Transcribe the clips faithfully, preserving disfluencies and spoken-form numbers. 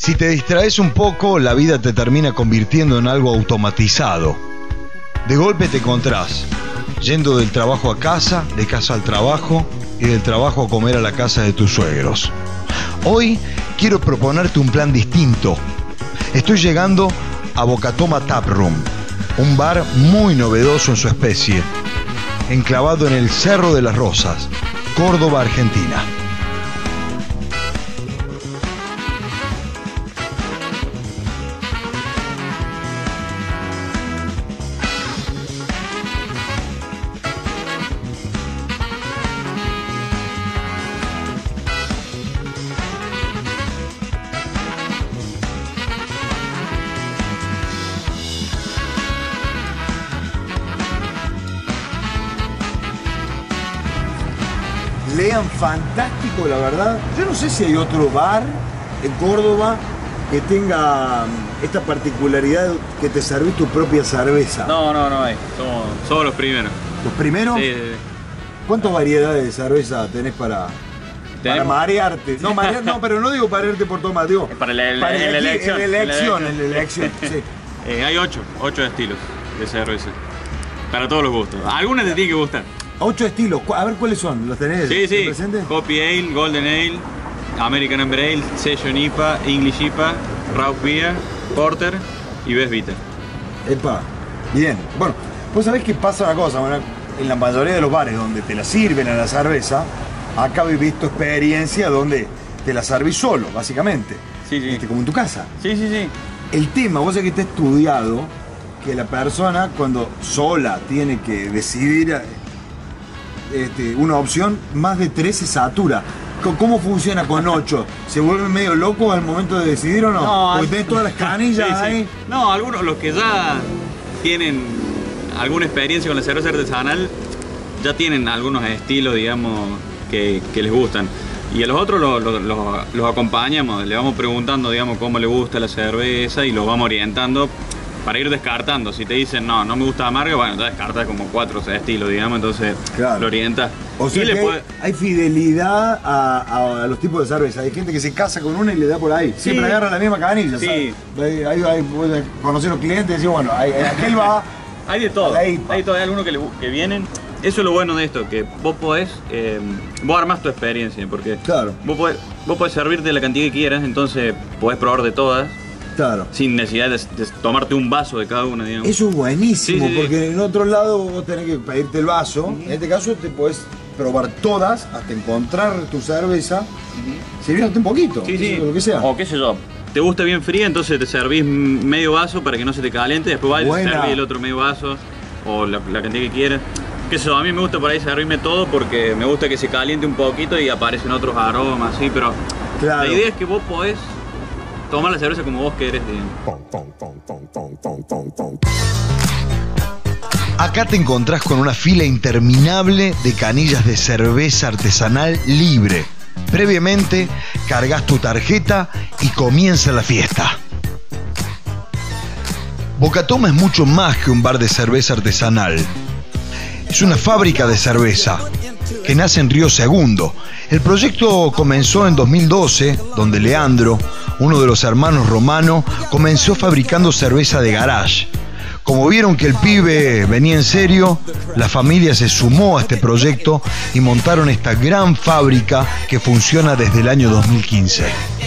Si te distraes un poco, la vida te termina convirtiendo en algo automatizado. De golpe te encontrás yendo del trabajo a casa, de casa al trabajo y del trabajo a comer a la casa de tus suegros. Hoy quiero proponerte un plan distinto. Estoy llegando a Bocatoma Tap Room, un bar muy novedoso en su especie, enclavado en el Cerro de las Rosas, Córdoba, Argentina. Lean, fantástico, la verdad. Yo no sé si hay otro bar en Córdoba que tenga esta particularidad que te servís tu propia cerveza. No, no, no hay. Somos, somos los primeros. ¿Los primeros? Sí, sí, sí. ¿Cuántas variedades de cerveza tenés para, para marearte? No, marear, no, pero no digo marearte por tomar, digo. Para la, la, para la, la elección. La elección, la elección, sí. eh, hay ocho, ocho estilos de cerveza. Para todos los gustos. Algunas te tienen que gustar. Ocho estilos, a ver cuáles son, ¿los tenés sí, sí. presentes? Hoppy Ale, Golden Ale, American Amber Ale, Session I P A, English I P A, Rauch Beer, Porter y Best Bitter. Epa, bien. Bueno, vos sabés que pasa una cosa, bueno, en la mayoría de los bares donde te la sirven a la cerveza, acá habéis visto experiencia donde te la servís solo, básicamente. Sí, sí. Este, como en tu casa. Sí, sí, sí. El tema, vos sabés que está estudiado que la persona cuando sola tiene que decidir Este, una opción, más de tres se satura. ¿Cómo funciona con ocho? ¿Se vuelve medio loco al momento de decidir o no? No, porque tenés todas las canillas sí, ahí. Sí. No, algunos, los que ya tienen alguna experiencia con la cerveza artesanal, ya tienen algunos estilos, digamos, que, que les gustan. Y a los otros los, los, los, los acompañamos, le vamos preguntando, digamos, cómo le gusta la cerveza y los vamos orientando para ir descartando. Si te dicen, no, no me gusta amarga, bueno, ya descartas como cuatro o seis estilos, digamos, entonces claro. Lo orientas. O sea, y que le hay, puede... hay fidelidad a, a los tipos de cerveza. Hay gente que se casa con una y le da por ahí. Sí. Siempre agarra la misma canilla, sí. ¿sabes? Ahí, ahí puedes conocer a los clientes y decir, bueno, ahí, aquel va. Hay de todo. Hay de todo. Hay algunos que, le, que vienen. Eso es lo bueno de esto, que vos podés, eh, vos armás tu experiencia, porque claro. vos, podés, vos podés servirte la cantidad que quieras, entonces podés probar de todas. Claro. Sin necesidad de, de tomarte un vaso de cada una, digamos. Eso es buenísimo, sí, sí, porque sí. En otro lado vos tenés que pedirte el vaso. Uh-huh. En este caso te podés probar todas hasta encontrar tu cerveza, uh-huh. Sirviéndote un poquito, sí, sí. Lo que sea. O qué sé yo, te gusta bien fría, entonces te servís medio vaso para que no se te caliente, después vas a servir el otro medio vaso, o la, la cantidad que quieras. Qué sé yo, a mí me gusta por ahí servirme todo porque me gusta que se caliente un poquito y aparecen otros aromas, así, pero claro. La idea es que vos podés tomar la cerveza como vos querés, digamos. Acá te encontrás con una fila interminable de canillas de cerveza artesanal libre. Previamente, cargas tu tarjeta y comienza la fiesta. Bocatoma es mucho más que un bar de cerveza artesanal. Es una fábrica de cerveza que nace en Río Segundo. El proyecto comenzó en dos mil doce, donde Leandro, uno de los hermanos Romano, comenzó fabricando cerveza de garage. Como vieron que el pibe venía en serio, la familia se sumó a este proyecto y montaron esta gran fábrica que funciona desde el año dos mil quince.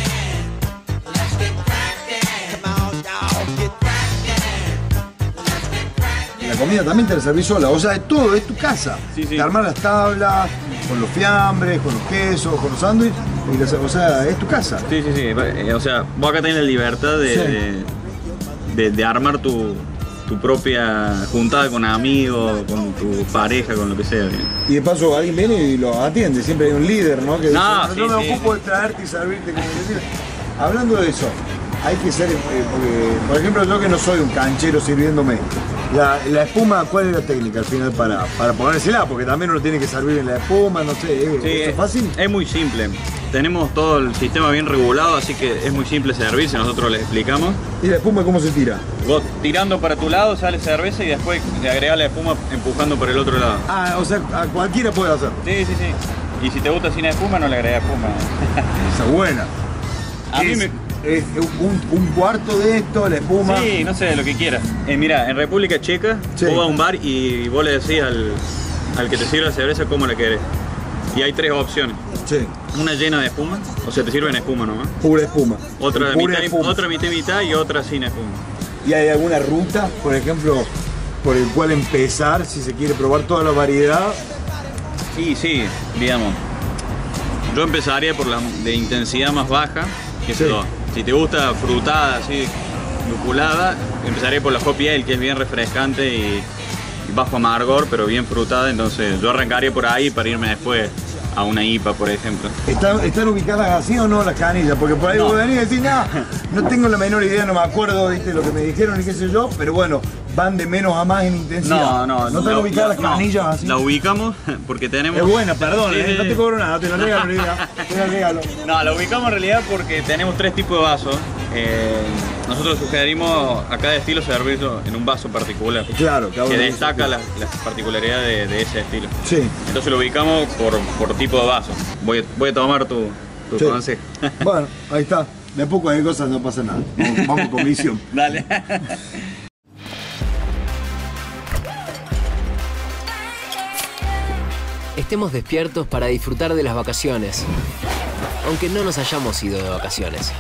La comida también te la servís sola, o sea, es todo, es tu casa. Sí, sí. Te armás las tablas, con los fiambres, con los quesos, con los sándwiches, o sea, es tu casa. Sí, sí, sí, o sea, vos acá tenés la libertad de, sí. de, de, de armar tu, tu propia juntada con amigos, con tu pareja, con lo que sea. Bien. Y de paso alguien viene y lo atiende, siempre hay un líder, ¿no? Que no, dice, sí, no me sí. ocupo de traerte y servirte, como decir. Hablando de eso, hay que ser, eh, porque, por ejemplo, yo que no soy un canchero sirviéndome, la, la espuma, ¿cuál es la técnica al final para, para ponérsela? Porque también uno tiene que servir en la espuma, no sé, ¿es, sí, ¿es fácil? Es muy simple. Tenemos todo el sistema bien regulado, así que es muy simple servirse, nosotros les explicamos. ¿Y la espuma cómo se tira? Vos tirando para tu lado sale cerveza y después le agregás la espuma empujando por el otro lado. Ah, o sea, a cualquiera puede hacer. Sí, sí, sí. Y si te gusta sin espuma, no le agregás espuma. Esa es buena. A mí, me, es un, un cuarto de esto, la espuma. Sí, no sé, lo que quieras. Eh, mira, en República Checa, Sí. vos vas a un bar y vos le decís al, al que te sirve la cerveza cómo la querés. Y hay tres opciones. Sí, Una llena de espuma, o sea, te sirven espuma nomás. pura espuma. Otra Pura mitad, y- espuma. otra mitad y mitad y otra sin espuma. ¿Y hay alguna ruta, por ejemplo, por el cual empezar si se quiere probar toda la variedad? Sí, sí, digamos. Yo empezaría por la de intensidad más baja, que Sí. es yo. Si te gusta frutada, así, lupulada, empezaría por la Hoppy Ale, que es bien refrescante y, y bajo amargor, pero bien frutada. Entonces yo arrancaría por ahí para irme después a una I P A, por ejemplo. ¿Están, ¿Están ubicadas así o no las canillas? Porque por ahí No. vos venís y decís, no, no tengo la menor idea, no me acuerdo, viste, lo que me dijeron y qué sé yo, pero bueno, van de menos a más en intensidad. No, no, ¿No están la- ubicadas las no, canillas así? La ubicamos porque tenemos... Es buena, perdón, Sí, eh, sí, no sí. te cobro nada, te lo regalo, Lidia, te lo regalo. No, la ubicamos en realidad porque tenemos tres tipos de vasos. Eh, nosotros sugerimos a cada estilo servirlo en un vaso particular. Claro, cada uno Que dice destaca que- las las particularidades de, de ese estilo. Sí. Entonces lo ubicamos por, por tipo de vaso. Voy, a- voy a tomar tu, tu Sí. consejo. Bueno, ahí está. De a poco hay cosas, no pasa nada. Vamos, vamos con visión. Dale. Estemos despiertos para disfrutar de las vacaciones, aunque no nos hayamos ido de vacaciones.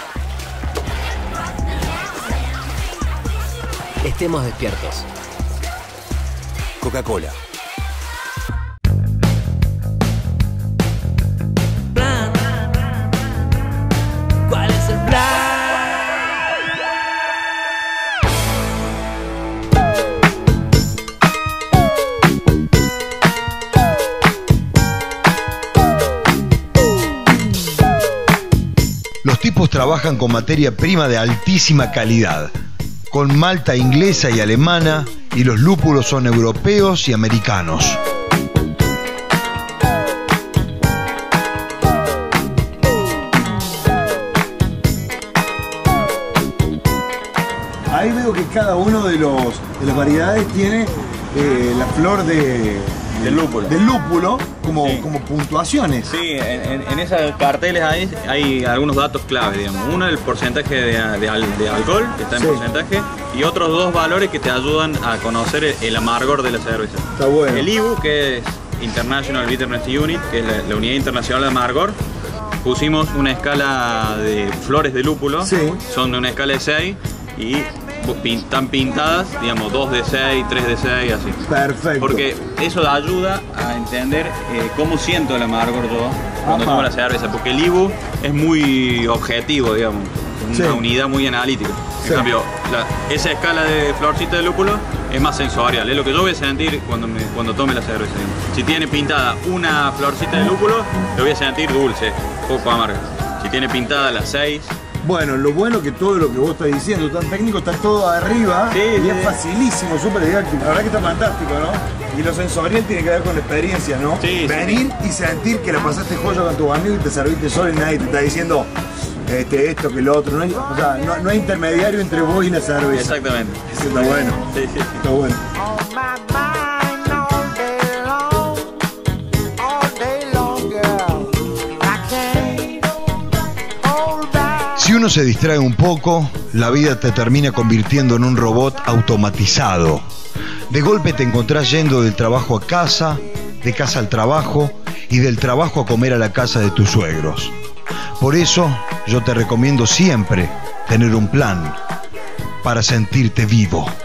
Estemos despiertos. Coca-Cola. ¿Cuál es el plan? Los tipos trabajan con materia prima de altísima calidad, con malta inglesa y alemana, y los lúpulos son europeos y americanos. Ahí veo que cada uno de los de las variedades tiene eh, la flor de, Del lúpulo. del lúpulo como, Sí. como puntuaciones. Sí, en, en, en esos carteles hay, hay algunos datos claves, digamos. Uno, el porcentaje de, de al- de alcohol, que está en Sí. porcentaje, y otros dos valores que te ayudan a conocer el, el amargor de la cerveza. Está bueno. El I B U, que es International Bitterness Unit, que es la, la unidad internacional de amargor. Pusimos una escala de flores de lúpulo, Sí. son de una escala de seis y pin- están pintadas, digamos, dos de seis, tres de seis, así. Perfecto. Porque eso ayuda a entender eh, cómo siento el amargor yo cuando Ajá. tomo la cerveza, porque el I B U es muy objetivo, digamos, una Sí. unidad muy analítica. En Sí. cambio, la- esa escala de florcita de lúpulo es más sensorial, es lo que yo voy a sentir cuando, me, cuando tome la cerveza. digamos. Si tiene pintada una florcita de lúpulo, lo voy a sentir dulce, poco amarga. Si tiene pintada las seis, Bueno, lo bueno que todo lo que vos estás diciendo, tan técnico, está todo arriba Sí, y sí. es facilísimo, súper didáctico. La verdad que está fantástico, ¿no? Y lo sensorial tiene que ver con la experiencia, ¿no? Sí, sí. Venir y sentir que la pasaste joya con tu amigo y te serviste solo y nadie te está diciendo este, esto, que lo otro. No hay, o sea, no, no hay intermediario entre vos y la cerveza. exactamente. Eso está bueno. Sí, sí, sí. Está bueno. On my mind all day long, all day long, girl. I can't hold back. Si uno se distrae un poco, la vida te termina convirtiendo en un robot automatizado. De golpe te encontrás yendo del trabajo a casa, de casa al trabajo y del trabajo a comer a la casa de tus suegros. Por eso yo te recomiendo siempre tener un plan para sentirte vivo.